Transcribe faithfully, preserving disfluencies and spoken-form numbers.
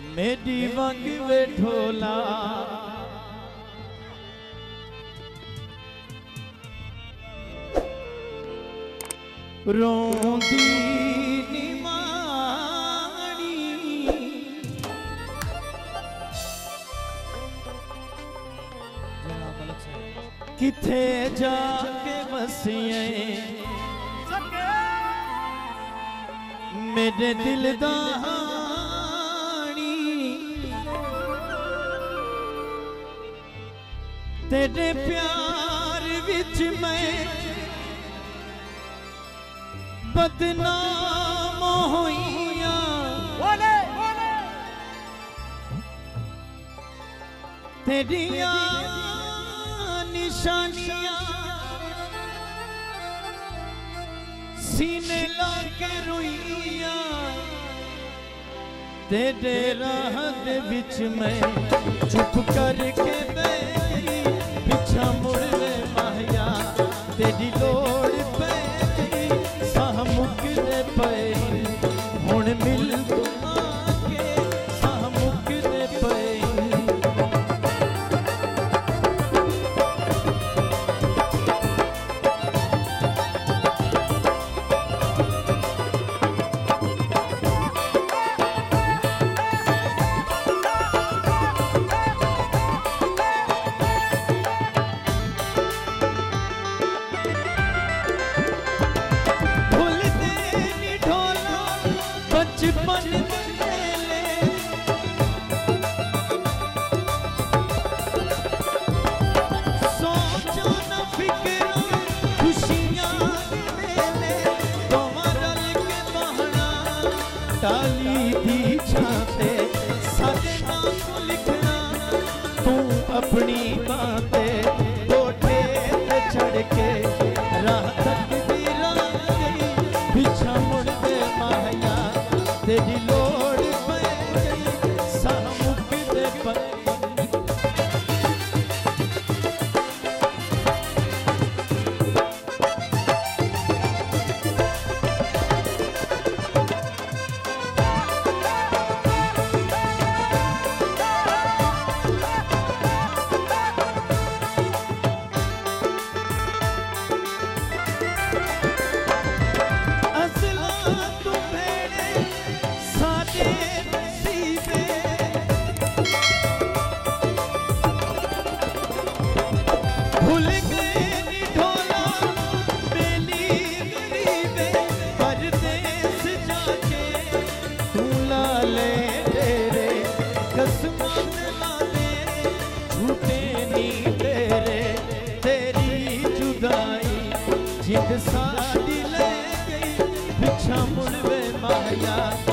मेरी वंग वे ढोला रोंदी निमाणी किथे जाके बसिए मेरे दिल दा तेरे प्यार विच मैं बदनाम होइया तेरिया निशानियां सीने लाके रोइया तेरे राह दे विच मैं चुप करके बैठी पिछा मुड़े माया तेरी लोड़ पे साह मुकदे पे हुण मिल तू आके साह मुकदे पे डाली दी छाते सारे नाम लिखना तू अपनी बातें कोठे पे चढ़ के राह तक भी गई पीछा मुड़ दे माया तेरी लोड़ पे गई साह मुकदे पे भूल गए ढोला बेली गरीबे परदेस जाके तू लाले तेरे कसमान लाले झूठे नी तेरे तेरी जुदाई जिद साड़ी ले गई पिछा मुड़वे माया